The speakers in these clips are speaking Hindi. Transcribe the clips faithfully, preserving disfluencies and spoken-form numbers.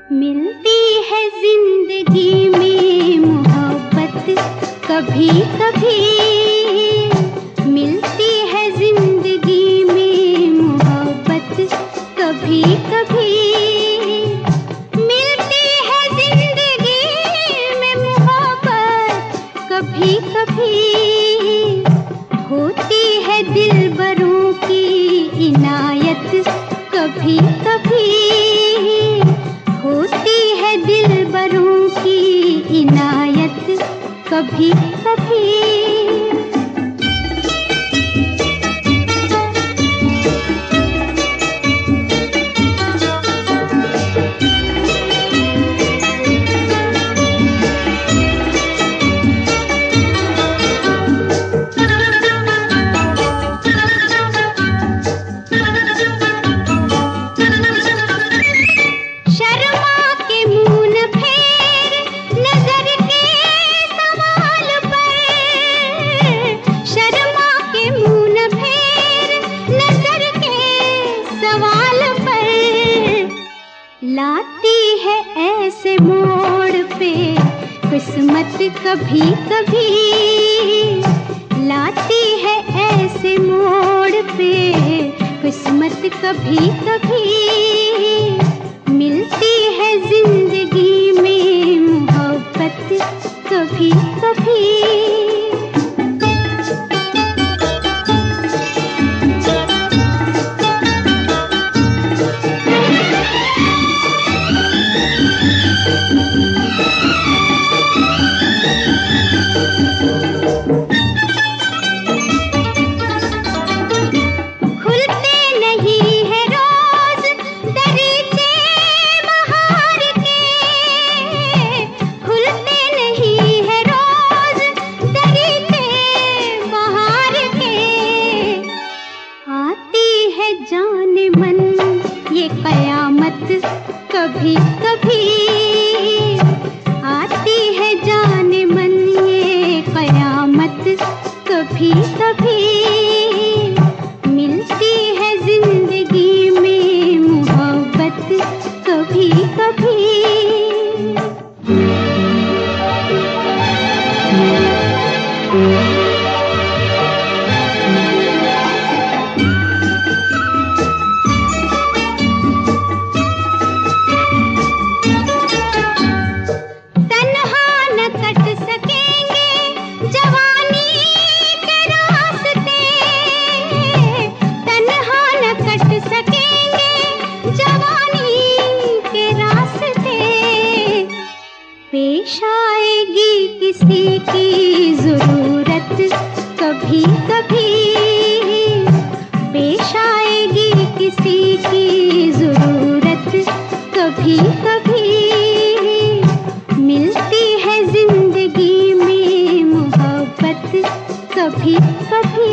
मिलती है जिंदगी में मोहब्बत कभी कभी, मिलती है जिंदगी में मोहब्बत कभी कभी, मिलती है जिंदगी में मोहब्बत कभी कभी, होती है दिलबरों की इनायत कभी कभी, होती है दिलबरों की इनायत कभी कभी। लाती है ऐसे मोड़ पे किस्मत कभी कभी, लाती है ऐसे मोड़ पे किस्मत कभी कभी, मिलती है जिंदगी में मोहब्बत कभी कभी। जाने मन ये कयामत कभी कभी, आती है जाने मन ये कयामत कभी कभी, मिलती है जिंदगी में मोहब्बत कभी कभी। पेश आएगी किसी की जरूरत कभी कभी, पेश आएगी किसी की जरूरत कभी कभी, मिलती है जिंदगी में मोहब्बत कभी कभी।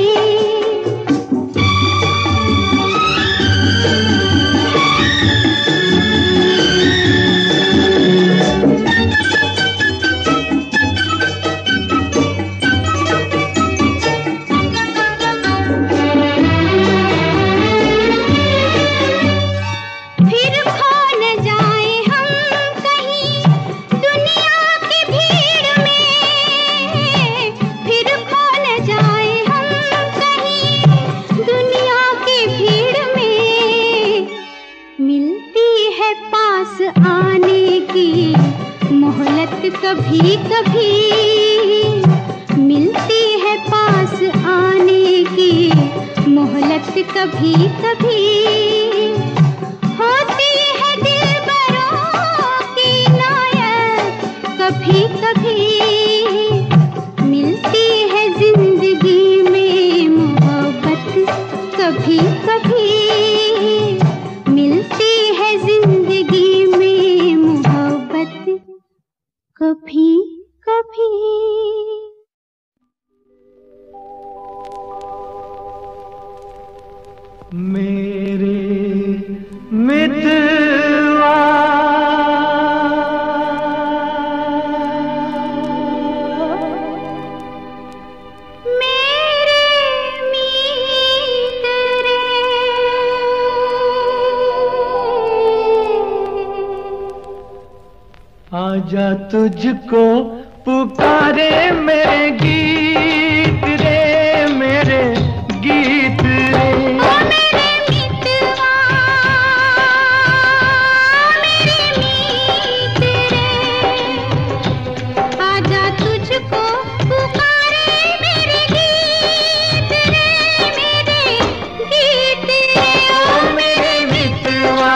आने की मोहलत कभी कभी, मिलती है पास आने की मोहलत कभी कभी, होती है दिलबरों की इनायत कभी कभी, मिलती है जिंदगी में मोहब्बत कभी कभी, मिलती है जिंदगी में मोहब्बत कभी कभी। मेरे आजा तुझको पुकारे मेरे गीत रे, मेरे गीत रे। ओ मेरे मितवा, मेरे मीत रे, आजा तुझको पुकारे मेरे गीत रे, मेरे गीत रे। ओ मेरे मितवा।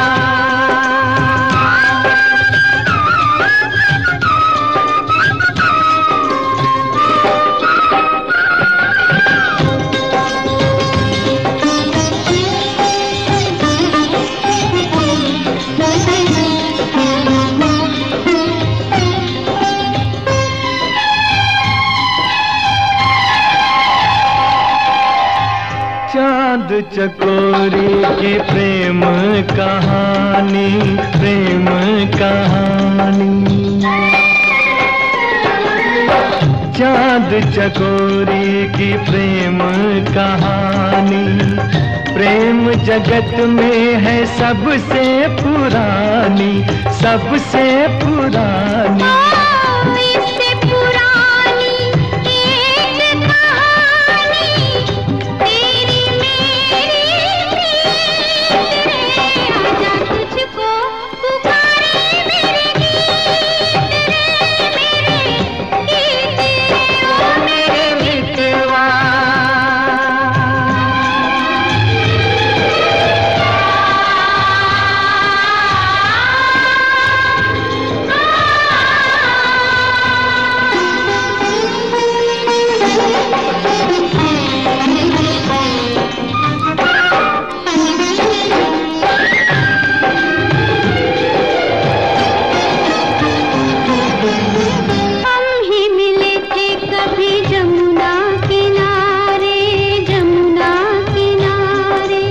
चांद चकोरी की प्रेम कहानी, प्रेम कहानी। चांद चकोरी की प्रेम कहानी, प्रेम जगत में है सबसे पुरानी, सबसे पुरानी। इससे पुरानी एक कहानी, तेरी मेरी प्रीत रे, आजा तुझको पुकारे मेरे गीत रे, मेरे गीत रे। ओ मेरे मितवा। हम ही मिले थे कभी जमुना किनारे, जमुना किनारे।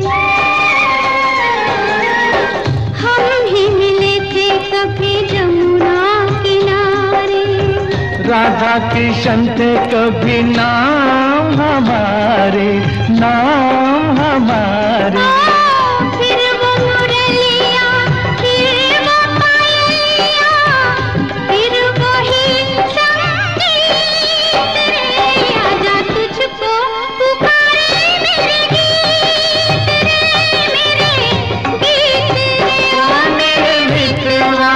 हम ही मिले थे कभी जमुना किनारे। राधा कृष्ण थे कभी नाम हमारे, नाम हमारे। फिर वो मुरलिया, फिर वो पायलिया, फिर वही संगीत रे, आजा तुझको पुकारे मेरे गीत रे, मेरे गीत रे। ओ मेरे मितवा,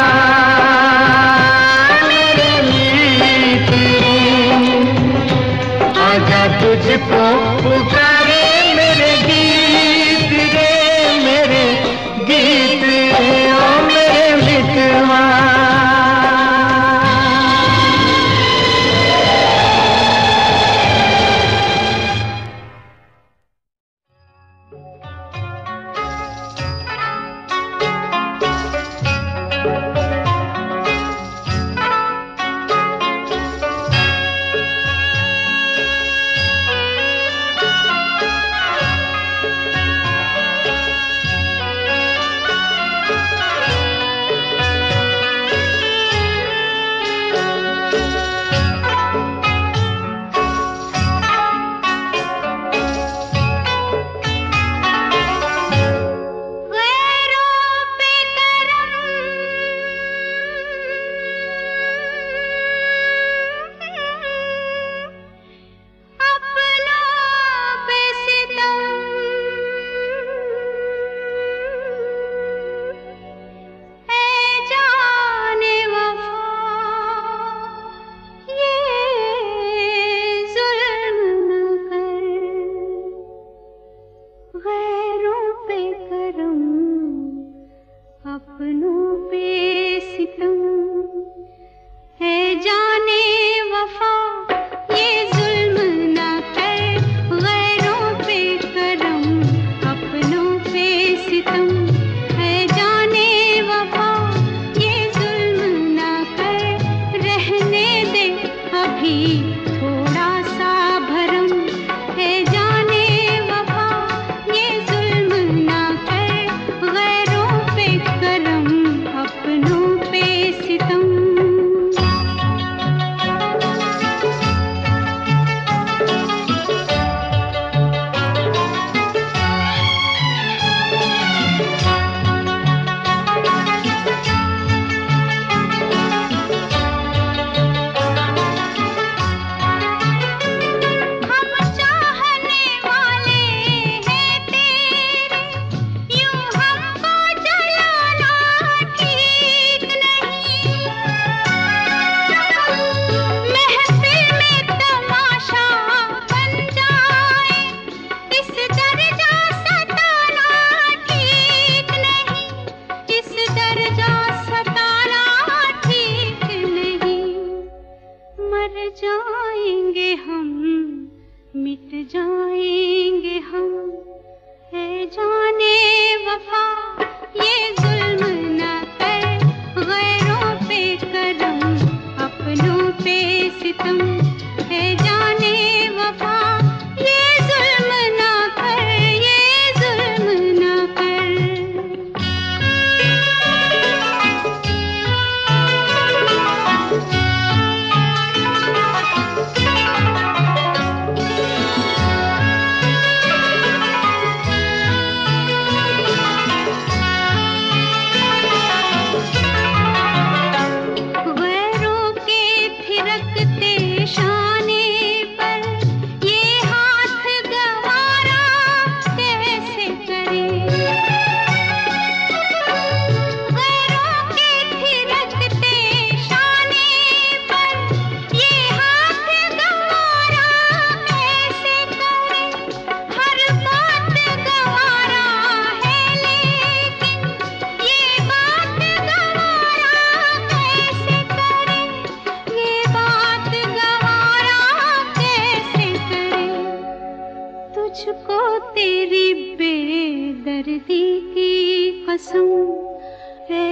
मेरे मीत रे, आजा तुझको पुकारे मेरे गीत रे, मेरे गीत रे। ओ मेरे मितवा। गैरों पे करम, अपनों पे सितम, है जाने वफा ये जुल्म न कर। गैरों पे करम, अपनों पे सितम, है जाने वफा ये जुल्म न कर। गैरों पे करम, अपनों पे सितम, है जाने वफा ये जुल्म न कर। रहने दे अभी थोड़ा सा भरम, है जाने वफा ये जुल्म न कर। गैरों पे करम,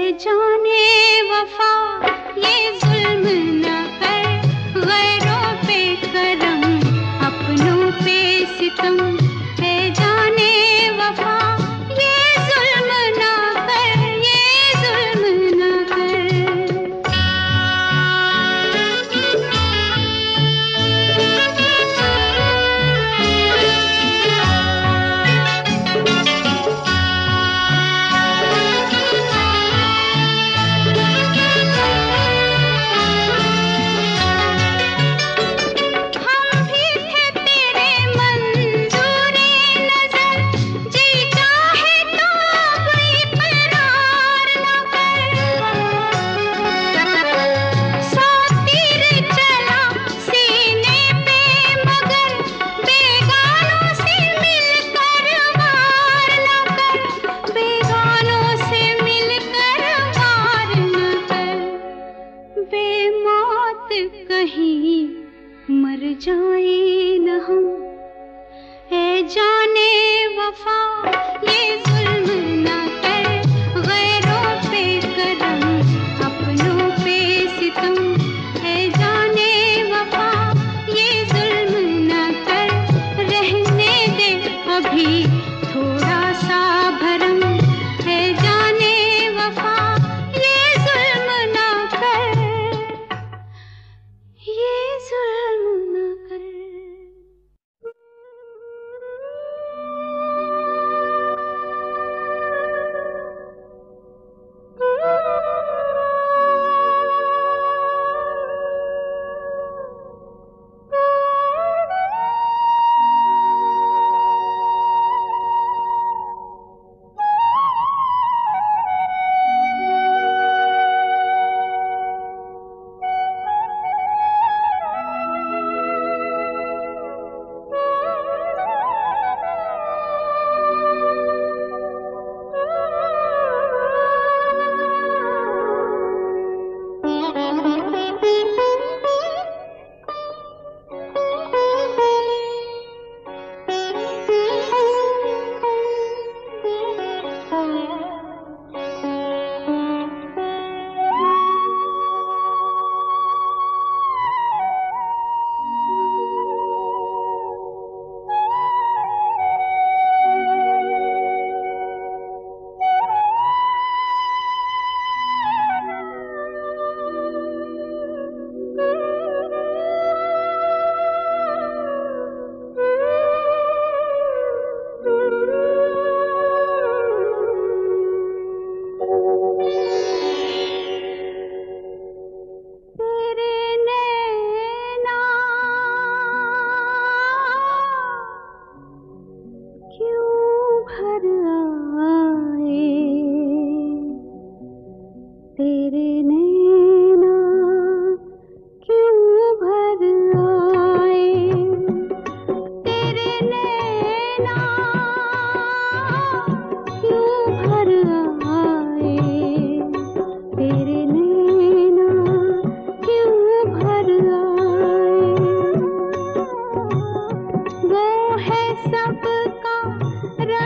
जाने वफा ये जुल्म न कर, गैरों पे करम अपनों पे सितम। है जाने वफा ये जुल्म न कर, ये जुल्म न मर जाए न हम। है जाने वफा ये जुल्म न कर, गैरों पे करम अपनों पे सितम। है जाने वफा ये जुल्म न कर, रहने दे अभी थोड़ा सा भरम। है जाने वफा ये जुल्म न कर, ये जुल्म न कर।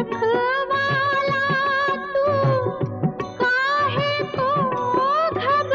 रखवाला तू काहे को घबराए।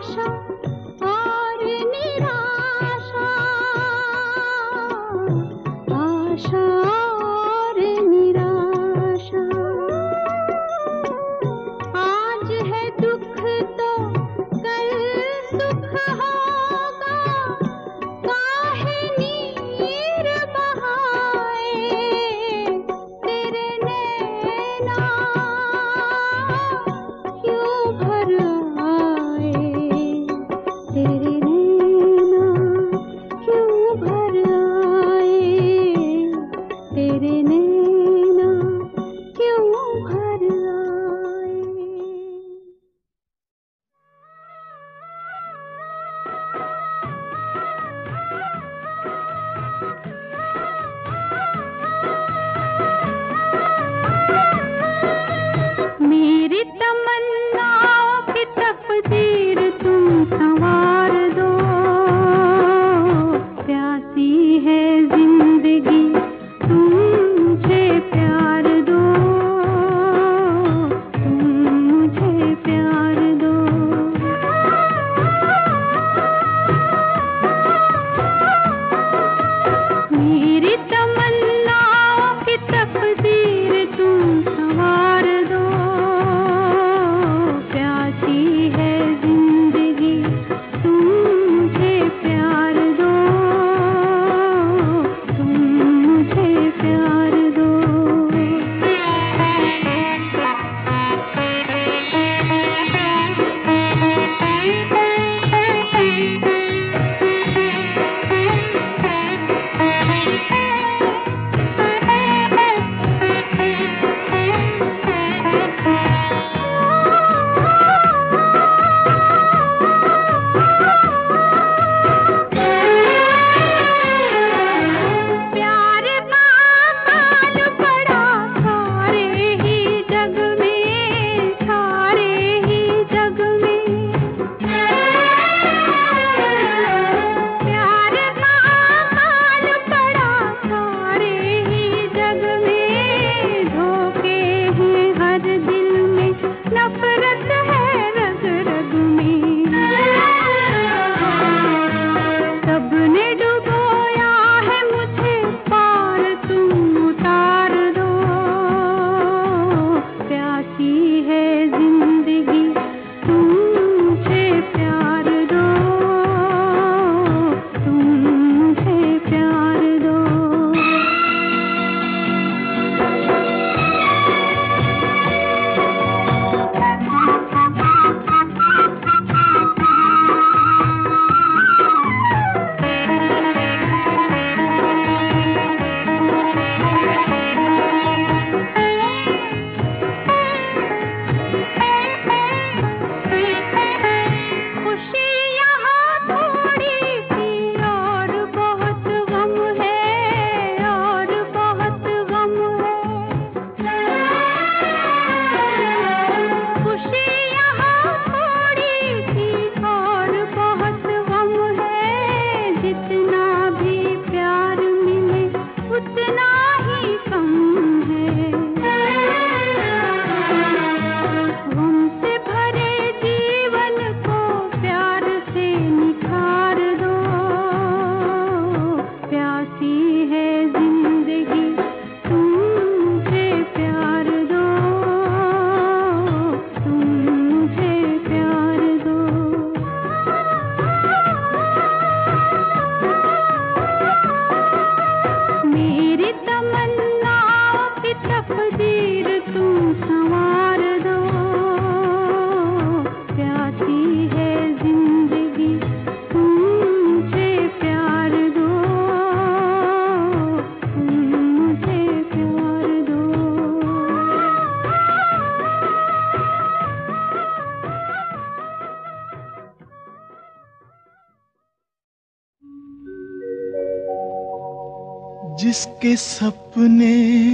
जिसके सपने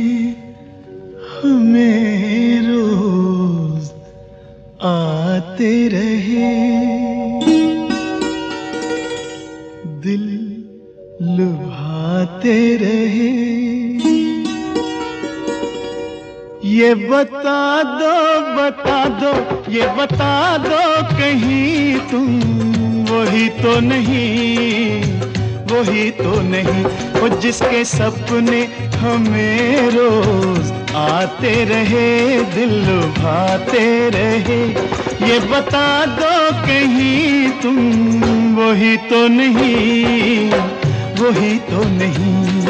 हमें रोज आते रहे, दिल लुभाते रहे। ये बता दो बता दो ये बता दो कहीं तुम वही तो नहीं, वही तो नहीं। वो जिसके सपने हमें रोज आते रहे, दिल लुभाते रहे, ये बता दो कहीं तुम वही तो नहीं, वही तो नहीं।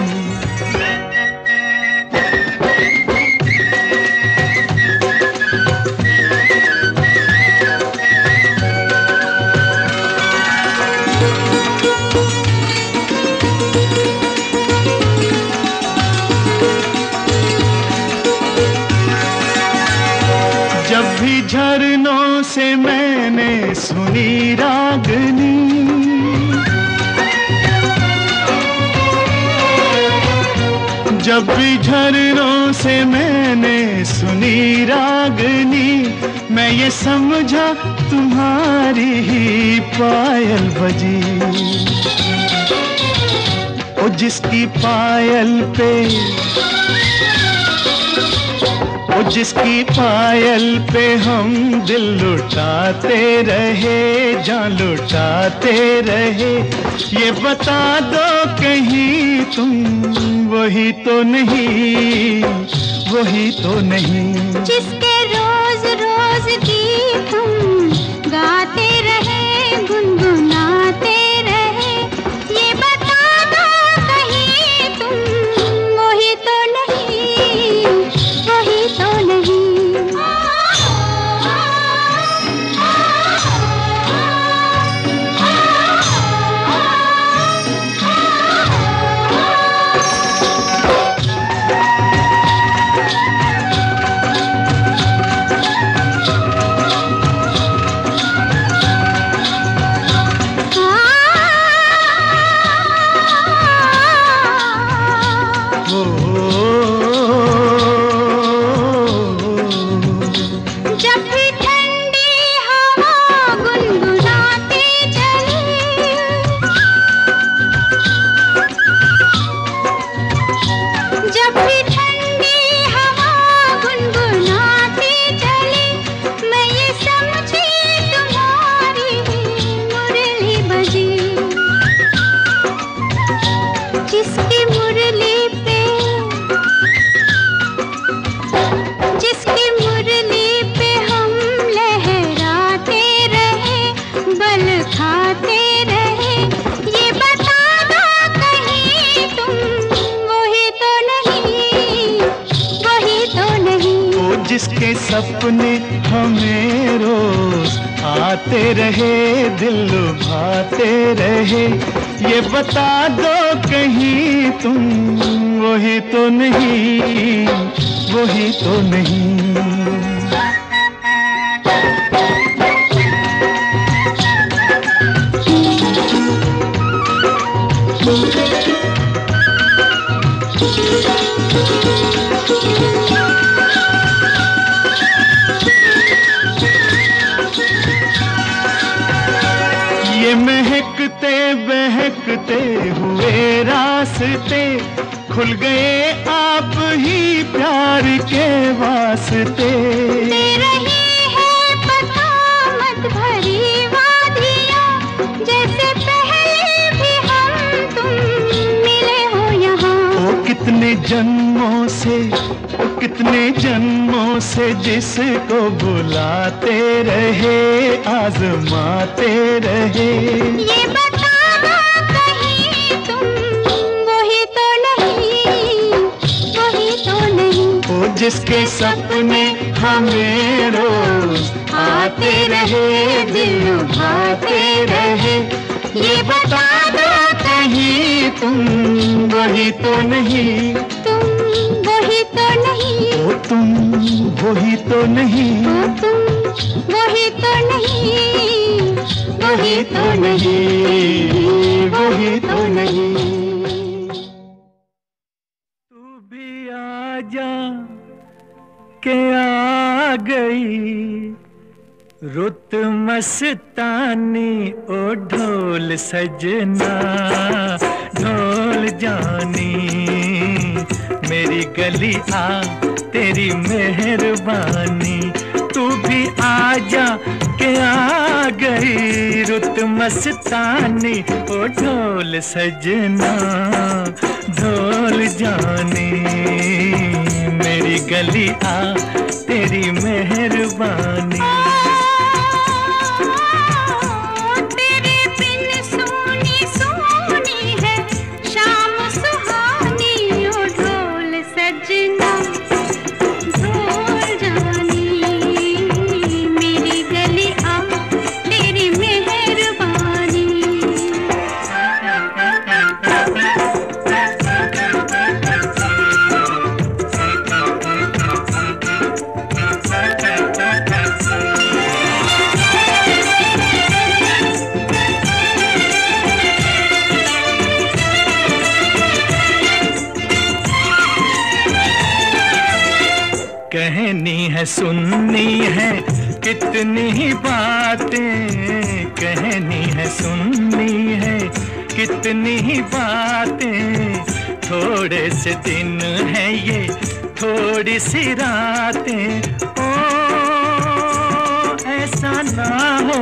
जब भी झरनों से मैंने सुनी रागनी, जब भी झरनों से मैंने सुनी रागनी, मैं ये समझा तुम्हारी ही पायल बजी। ओ जिसकी पायल पे, ओ जिसकी पायल पे हम दिल लुटाते रहे, जान लुटाते रहे, ये बता दो कहीं तुम वही तो नहीं, वही तो नहीं। जिसके रोज रोज गीत हम गाते रहे, गुनगुनाते रहे, ये बता दो कहीं तुम वही तो नहीं, वही तो नहीं। जिसके सपने हमें रोज आते रहे, दिल लुभाते रहे, ये बता दो कहीं तुम वही तो नहीं, वही तो नहीं। ये महकते बहकते हुए रास्ते खुल गए आप ही प्यार के वास्ते। दे रही है पता मत भरी वादियाँ, जैसे पहले भी हम तुम मिले हो यहाँ। ओ कितने जन्मों से, ओ कितने जन्मों से जिसको बुलाते रहे, आजमाते रहे, ये बता दो कहीं तुम वही तो नहीं, वही तो नहीं। ओ जिसके सपने हमें रोज आते रहे, दिल लुभाते रहे, ये बता दो कहीं तुम वही तो नहीं, तुम वही तो नहीं, ओ तुम वही तो नहीं, ओ तुम वही तो नहीं, वही तो नहीं, वही तो नहीं। तू भी आजा के आ गई रुत मस्तानी, ओ ढोल सजना ढोल जानी, मेरी गली आ तेरी मेहरबानी, तू भी आजा के आ गई रुत मस्तानी। ओ ढोल सजना ढोल जानी, मेरी गली आ तेरी मेहरबानी। तेरे बिन सोनी सोनी है शाम सुहानी। ओ ढोल सजना ढोल जानी, मेरी गली आ तेरी मेहरबानी। कहनी है सुननी है कितनी ही बातें, कहनी है सुननी है कितनी ही बातें। थोड़े से दिन हैं ये थोड़ी सी रातें। ओ ऐसा ना हो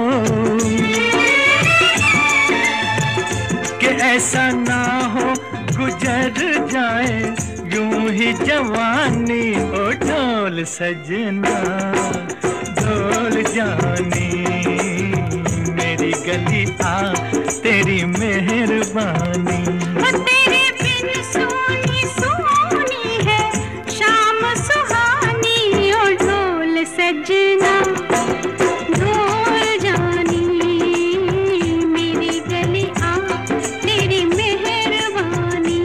कि ऐसा ना हो गुजर जाए यूं ही जवानी। ओ ढोल सजना ढोल जानी, मेरी गली आ तेरी मेहरबानी। तेरे बिन सोनी सोनी है शाम सुहानी। ओ ढोल सजना ढोल जानी, मेरी गली आ तेरी मेहरबानी।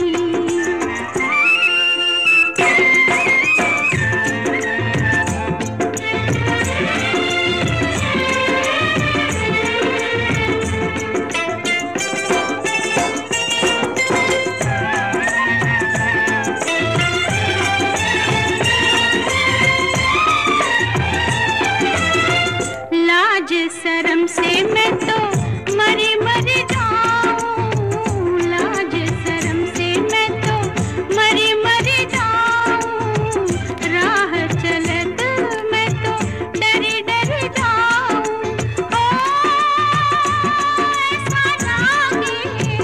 लाज शर्म से मैं तो मरी मर जाऊं। लाज शर्म से मैं तो मरी मर जाऊं। राह चलत मैं तो डरी डर जाऊं। ओ ऐसा लागे,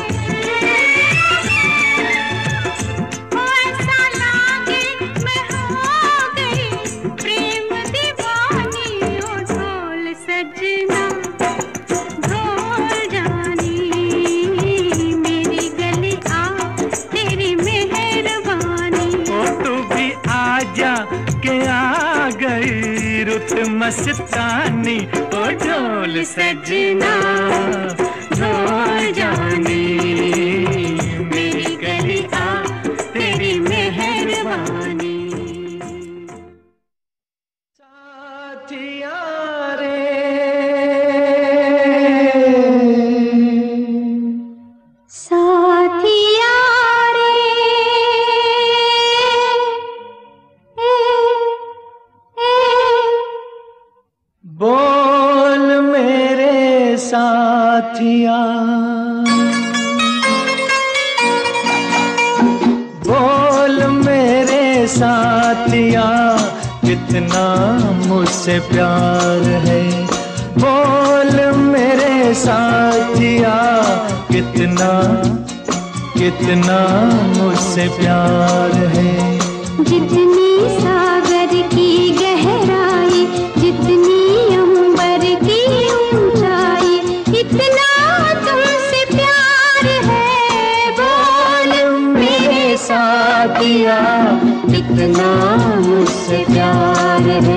ओ ऐसा लागे मैं हो गई प्रेम दीवानी। ओ ढोल सजना ढोल जानी, मेरी गली आ तेरी मेहरबानी। ओ तू भी आजा के आ गई रुत मस्तानी। ओ ढोल सजना ढोल जानी, मेरी गली आ तेरी मेहरबानी। साथिया रे साथिया रे बोल मेरे साथिया, बोल मेरे साथिया कितना मुझसे प्यार है। बोल मेरे साथिया कितना कितना मुझसे प्यार है। जितनी सागर की गहराई, जितनी अंबर की ऊंचाई, इतना तुमसे प्यार है। बोल मेरे साथिया कितना मुझसे प्यार है।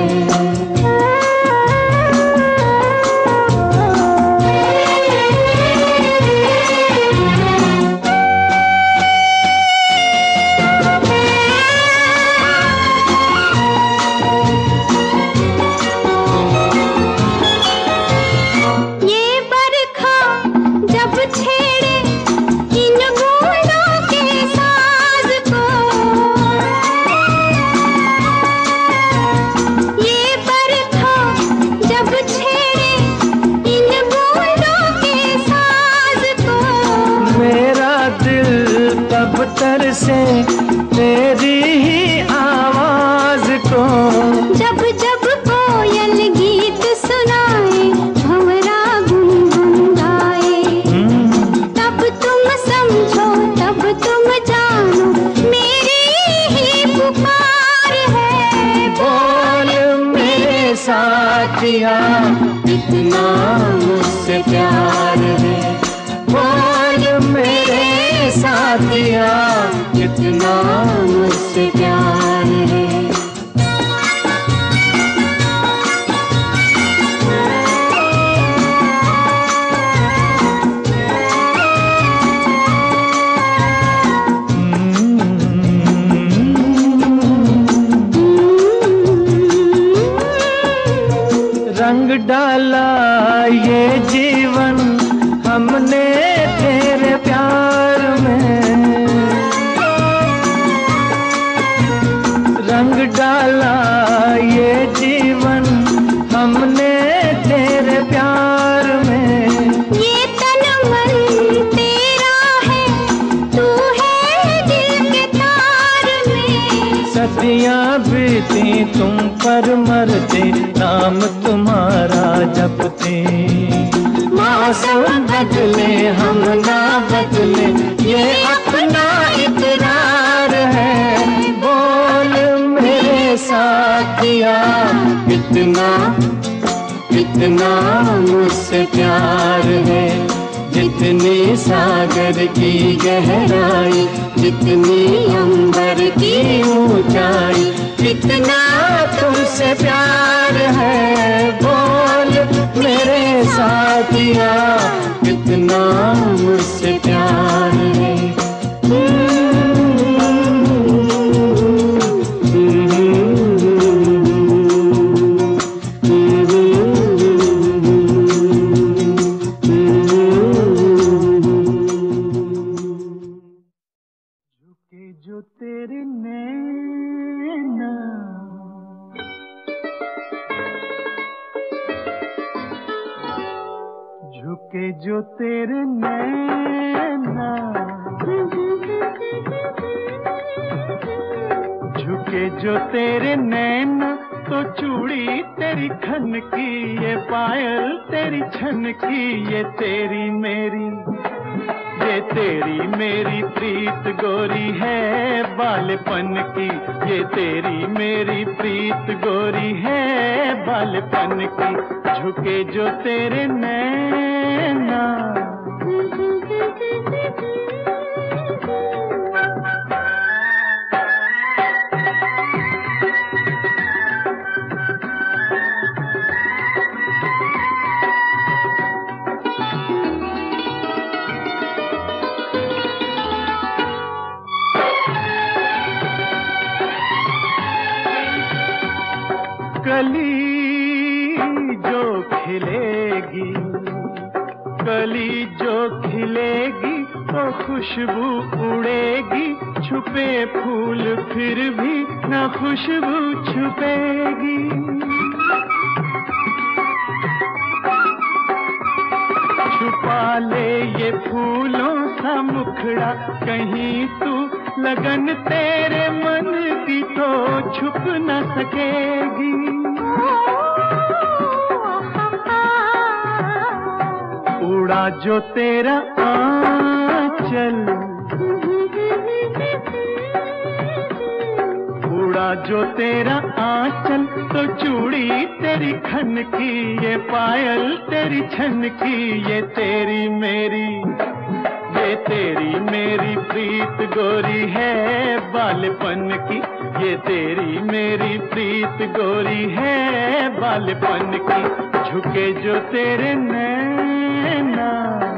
तर से तेरी ही आवाज को, जब जब कोयल कितना मुझसे प्यार है। बोल मेरे साथिया कितना मुझसे प्यार है। रंग डाला ये जीवन हमने तेरे प्यार में, रंग डाला ये जीवन हमने तेरे प्यार में। ये तन मन तेरा है, तू है दिल के तार में। सदियां बीती तुम पर मरते, नाम तुम्हारा जपते। मौसम बदले हम ना बदले, ये अपना इकरार है। बोल मेरे साथिया कितना कितना मुझसे प्यार है। जितनी सागर की गहराई, जितनी अंबर की ऊंचाई, कितना तुमसे प्यार है। बोल मेरे साथिया कितना मुझसे प्यार है। झुके जो तेरे नैना, झुके जो तेरे नैना, झुके जो तेरे नैना, तो चूड़ी तेरी खन की, ये पायल तेरी छन की। ये तेरी मेरी, ये तेरी मेरी प्रीत गोरी है बालपन की। ये तेरी मेरी प्रीत गोरी है बालपन की। झुके जो तेरे नैना, कली जो खिलेगी, कली जो खिलेगी, तो खुशबू उड़ेगी। छुपे फूल फिर भी न खुशबू छुपेगी। छुपा ले ये फूलों सा मुखड़ा, कहीं तू लगन तेरे मन की तो छुप न सकेगी। उड़ा जो तेरा आंचल, उड़ा जो तेरा आंचल, तो चूड़ी तेरी खन की, ये पायल तेरी छन की। ये तेरी मेरी, ये तेरी मेरी प्रीत गोरी है बालपन की। ये तेरी मेरी प्रीत गोरी है बालपन की। झुके जो तेरे नैना,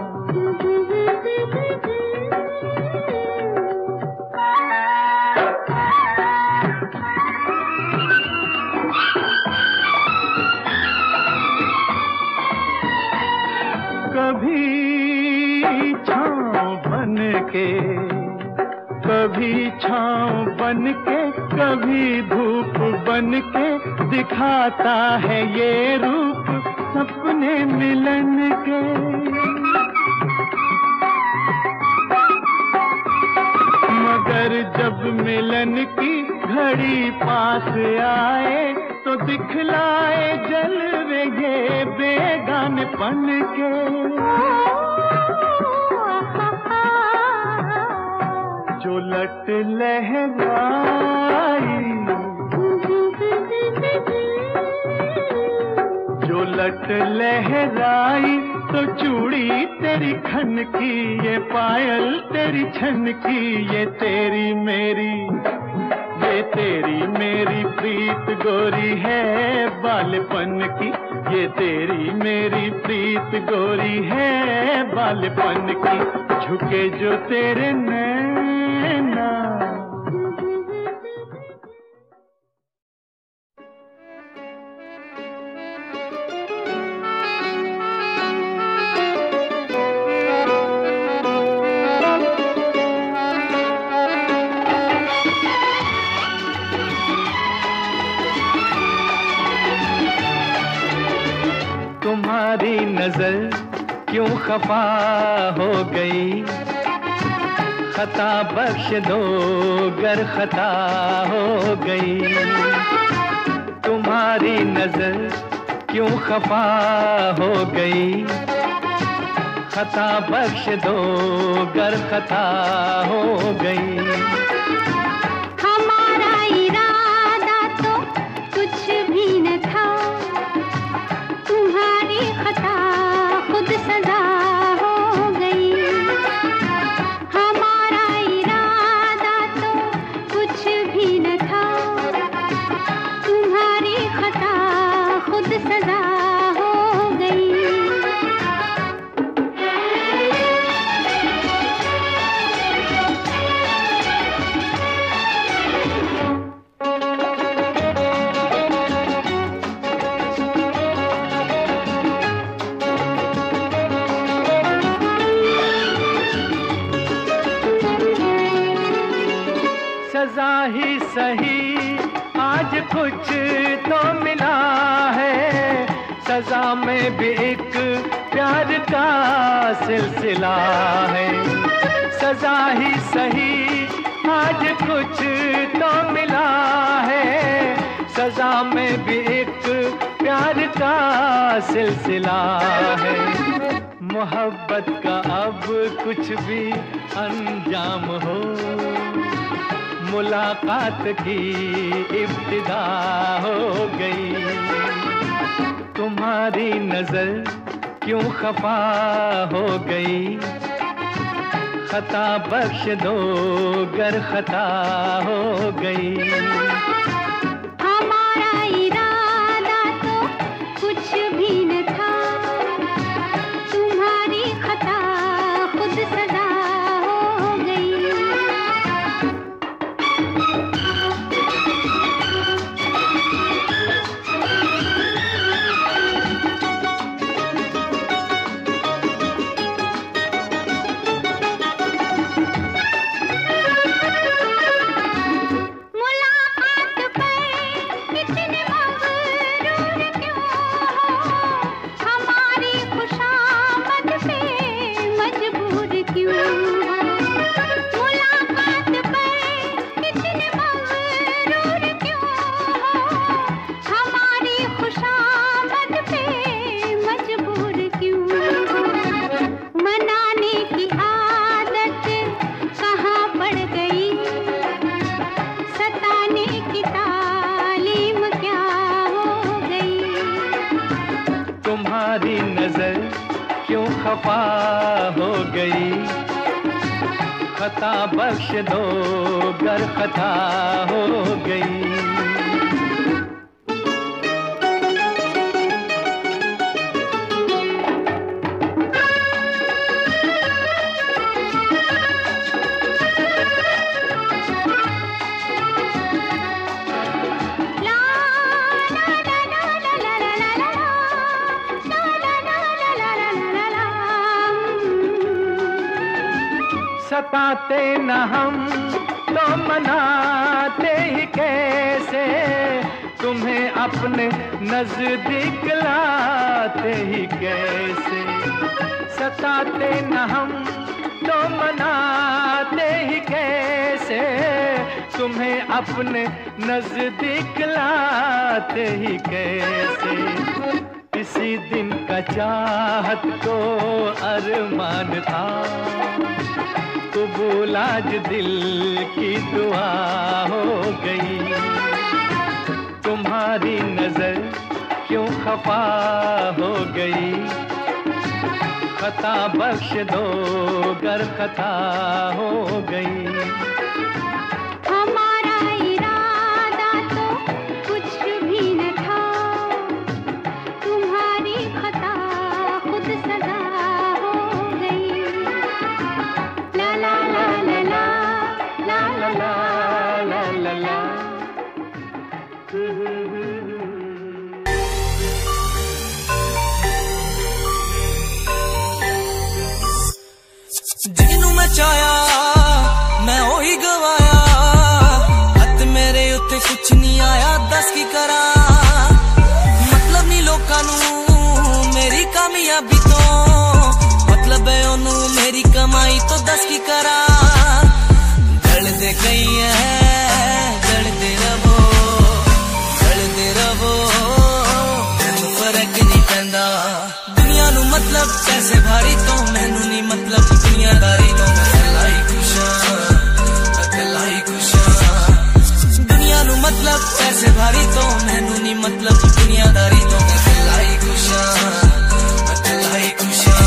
कभी छाँव बन के, कभी छाँव बन के, कभी धूप बन के, दिखाता है ये रूप सपने मिलन के। मगर जब मिलन की घड़ी पास आए, तो दिखलाए जलवे ये बेगानपन के। जो लट लहराई, जो लट लहराई, गहराई तो चूड़ी तेरी खन की, ये पायल तेरी छन की, ये तेरी मेरी, ये तेरी मेरी प्रीत गोरी है बालपन की, ये तेरी मेरी प्रीत गोरी है बालपन की। झुके जो तेरे नैना। तुम्हारी नजर क्यों खफा हो गई, खता बख्श दो गर खता हो गई। तुम्हारी नजर क्यों खफा हो गई, खता बख्श दो गर खता हो गई। हमारा इरादा तो कुछ भी न था, तुम्हारी खता खुद सजा हो गई। हमारा इरादा तो कुछ भी न था, तुम्हारी खता खुद सजा हो गई। सजा ही सही आज कुछ तो मिला है, सजा में भी एक प्यार का सिलसिला है। सजा ही सही आज कुछ तो मिला है, सजा में भी एक प्यार का सिलसिला है। मोहब्बत का अब कुछ भी अंजाम हो, मुलाकात की इब्तिदा हो गई। तुम्हारी नजर क्यों खफा हो गई, खता बख्श दो गर खता हो गई। हमारा इरादा तो कुछ भी न था, तुम्हारी खता खुद सजा हो गई। तुम्हारी नजर क्यों खफा हो गई, खता बख्श दो गर खता हो गई। सताते न हम तो मनाते ही कैसे, तुम्हें अपने नजदीक लाते ही कैसे। सताते न हम तो मनाते ही कैसे, तुम्हें अपने नजदीक लाते ही कैसे। किसी दिन का चाहत को अरमान था, कबूल आज दिल की दुआ हो गई। तुम्हारी नजर क्यों खफा हो गई, खता बख्श दो गर खता हो गई। हमारा इरादा तो कुछ भी न था, तुम्हारी खता खुद सजा हो गई। ला ला ला ला ला ला ला ला ला ला। ਜਿਹਨੂੰ ਮੈਂ ਚਾਹਿਆ ਮੈਂ ਉਹੀ ਗਵਾਇਆ, ਹੱਥ ਮੇਰੇ ਉੱਤੇ ਕੁਛ ਨਹੀਂ ਆਇਆ, ਦੱਸ ਕੀ ਕਰਾਂ। ਮਤਲਬ ਨਹੀਂ ਲੋਕਾਂ ਨੂੰ ਮੇਰੀ ਕਾਮਯਾਬੀ ਤੋਂ, ਮਤਲਬ ਹੈ ਉਹਨੂੰ ਮੇਰੀ ਕਮਾਈ ਤੋਂ, ਦੱਸ ਕੀ ਕਰਾਂ। ਜਲਦੇ ਗਈ ਹੈ ਜਲਦੇ ਰਵੋ ਜਲਦੇ ਰਵੋ, ਮੈਨੂੰ ਫਰਕ ਨਹੀਂ ਪੈਂਦਾ। ਦੁਨੀਆ ਨੂੰ ਮਤਲਬ ਪੈਸੇ ਭਾਰੀ ਤੋਂ, ਮੈਨੂੰ ਨਹੀਂ ਮਤਲਬ ਦੁਨੀਆਦਾਰੀ ਤੋਂ। ਮੈਂ ਇਕੱਲਾ ਹੀ ਖੁਸ਼ ਹਾਂ, ਇਕੱਲਾ ਹੀ ਖੁਸ਼ ਹਾਂ। ਦੁਨੀਆ ਨੂੰ ਮਤਲਬ ਪੈਸੇ ਭਾਰੀ ਤੋਂ, ਮੈਨੂੰ ਨਹੀਂ ਮਤਲਬ ਦੁਨੀਆਦਾਰੀ ਤੋਂ। ਮੈਂ ਇਕੱਲਾ ਹੀ ਖੁਸ਼ ਹਾਂ, ਇਕੱਲਾ ਹੀ ਖੁਸ਼ ਹਾਂ।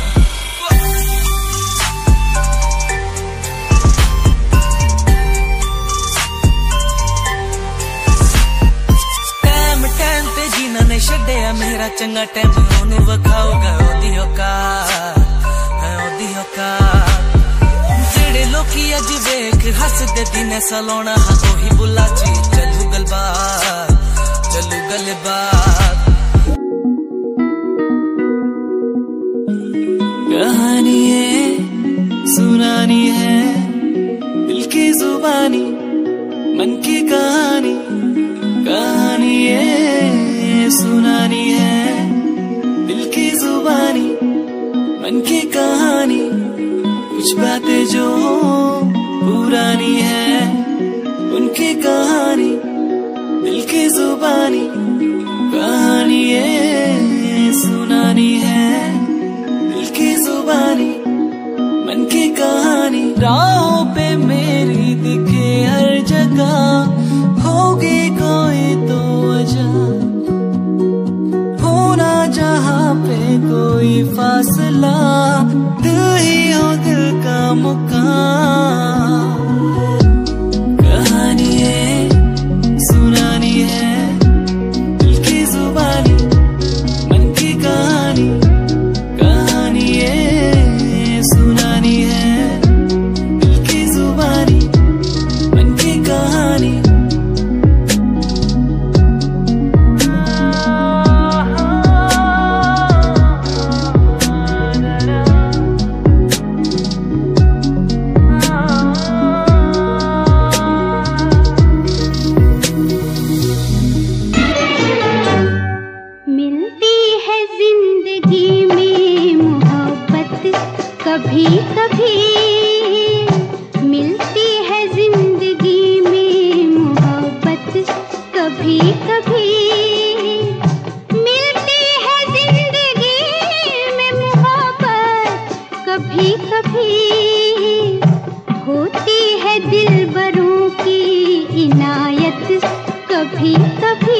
ਟਾਈਮ ਤੇ ਜਿਨ੍ਹਾਂ ਨੇ ਛੱਡਿਆ ਮੇਰਾ ਚੰਗਾ ਟਾਈਮ, ਉਹਨੂੰ ਵਿਖਾਊਗਾ ਉਹਦੀ ਔਕਾਤ, ਉਹਦੀ ਔਕਾਤ। ਜਿਹੜੇ ਲੋਕੀ ਅੱਜ ਵੇਖ ਹੱਸਦੇ ਦਿਨੇ ਸਲਾਉਣਾ, ਹਾਂ ਉਹੀ ਬੁੱਲਾ ਚ ਚੱਲੂ ਗੱਲਬਾਤ, ਚੱਲੂ ਗੱਲਬਾਤ। कहानी है सुनानी है दिल की जुबानी, मन की कहानी। कहानी है सुनानी है दिल की जुबानी, मन की कहानी। कुछ बातें जो पुरानी है उनकी कहानी, दिल की जुबानी। कहानी है सुनानी है दिल की जुबानी, मन की कहानी। राहों पे मेरी दिखे हर जगह होगी कोई तो वजह, होना जहाँ पे कोई फासला, दिल ही हो दिल का मुकाम। कहानी है सुनानी है दिल की जुबानी, मन की कहानी। कहानी है सुनानी है दिल की जुबानी, मन की कहानी। कभी कभी मिलती है जिंदगी में मोहब्बत, कभी कभी मिलती है जिंदगी में मोहब्बत, कभी कभी होती है दिलबरों की इनायत, कभी कभी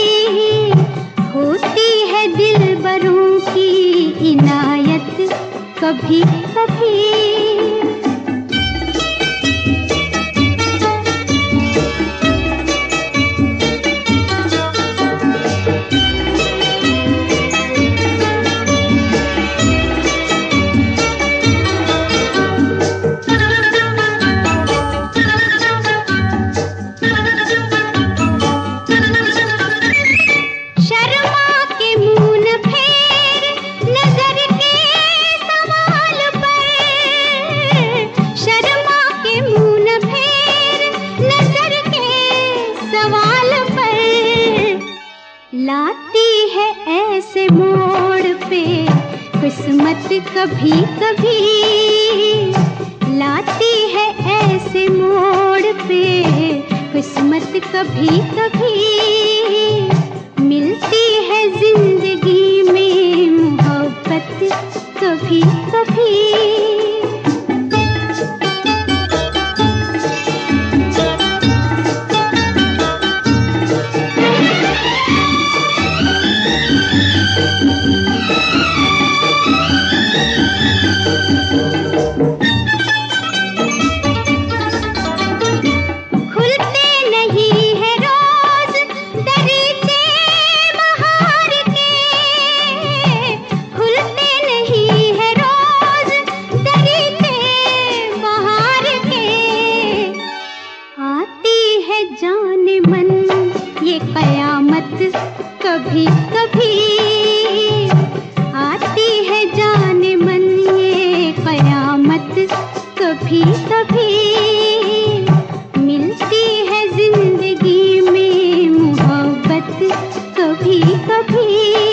होती है दिलबरों की इनायत, कभी कभी। लाती है ऐसे मोड़ पे किस्मत कभी कभी, लाती है ऐसे मोड़ पे किस्मत कभी कभी। मिलती है जिंदगी में मोहब्बत कभी कभी। कभी कभी मिलती है जिंदगी में मोहब्बत कभी कभी।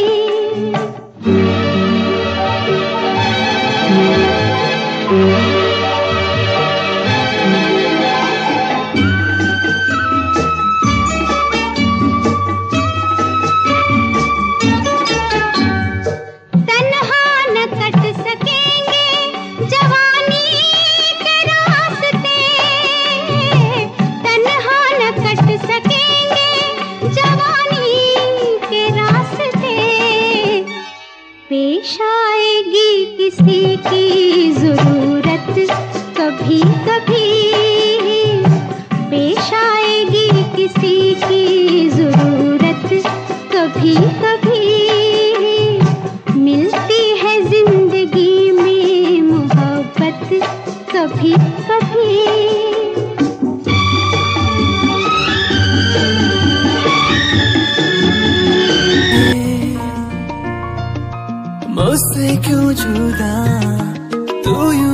पेश आएगी किसी की जरूरत कभी कभी, पेश आएगी किसी की जरूरत कभी कभी। मिलती है जिंदगी में मोहब्बत कभी कभी। मुझसे क्यों जुदा तू